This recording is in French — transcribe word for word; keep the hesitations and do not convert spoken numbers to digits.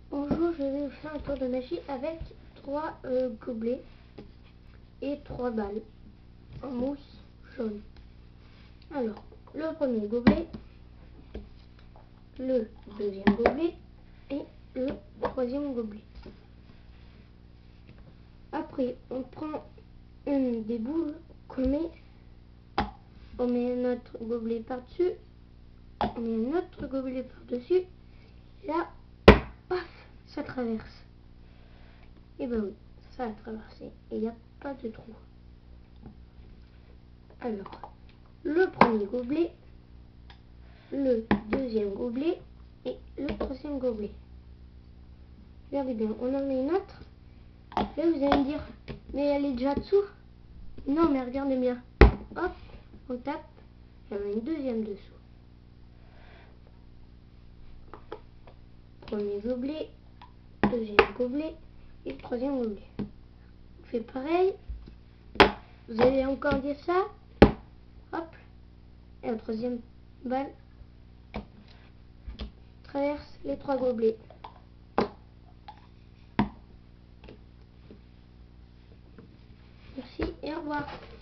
Bonjour, je vais vous faire un tour de magie avec trois euh, gobelets et trois balles en mousse jaune. Alors, le premier gobelet, le deuxième gobelet et le troisième gobelet. Après, on prend une des boules qu'on met, on met notre gobelet par-dessus, on met un autre gobelet par-dessus, là, paf, ça traverse. Et ben oui, ça a traversé et il n'y a pas de trou. Alors, le premier gobelet, le deuxième gobelet et le troisième gobelet. Regardez bien, on en met une autre. Là, vous allez me dire, mais elle est déjà dessous. Non, mais regardez bien. Hop, on tape, il y en a une deuxième dessous. Premier gobelet, deuxième gobelet et le troisième gobelet. On fait pareil. Vous allez encore dire ça. Hop, et la troisième balle traverse les trois gobelets. Merci et au revoir.